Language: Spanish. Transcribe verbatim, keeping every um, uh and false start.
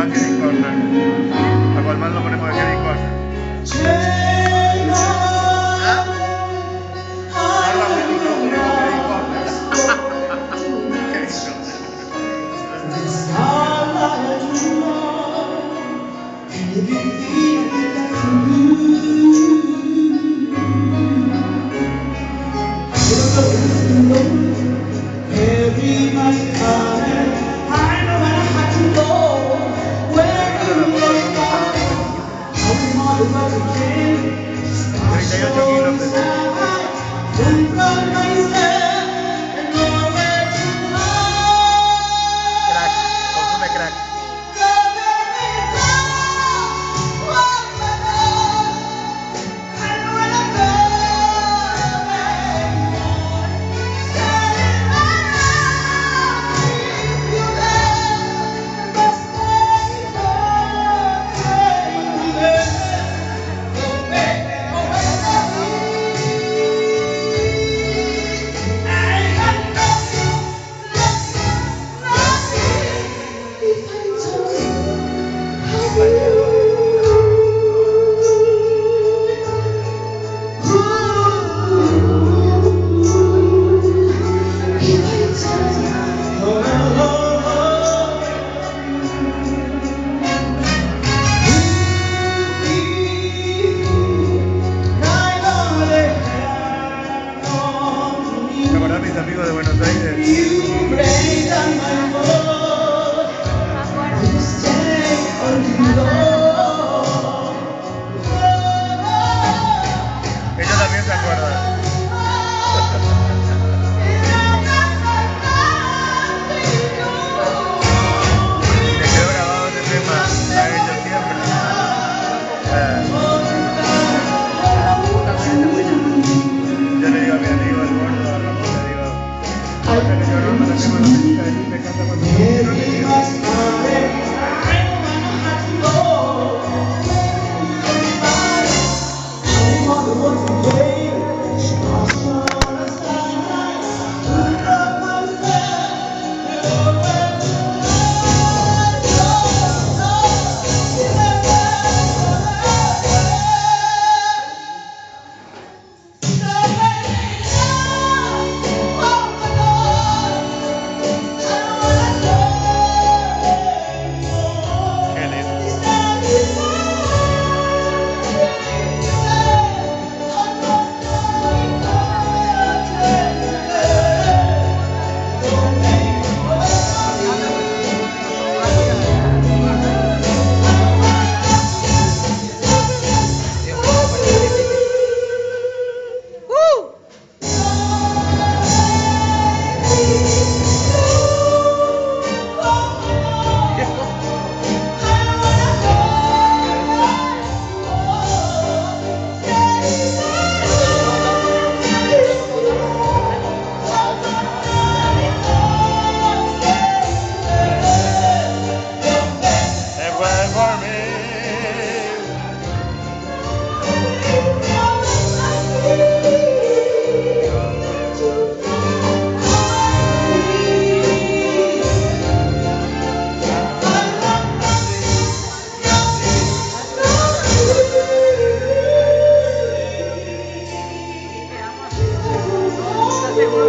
Kevin Costner. A Aquaman lo ponemos a Kevin Costner. treinta y ocho kilos de crack, consume crack. Mis amigos de Buenos Aires. Ellos también se acuerdan. Le quedó grabado ese tema a ellos siempre. Yo le digo a mi amigo el gordo, a Ramón, le digo, ahorita que yo Ramón, la tema no me, me canta cuando yo le digo. Seguro